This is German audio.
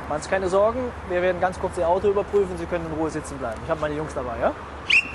Machen Sie keine Sorgen, wir werden ganz kurz Ihr Auto überprüfen, Sie können in Ruhe sitzen bleiben. Ich habe meine Jungs dabei, ja?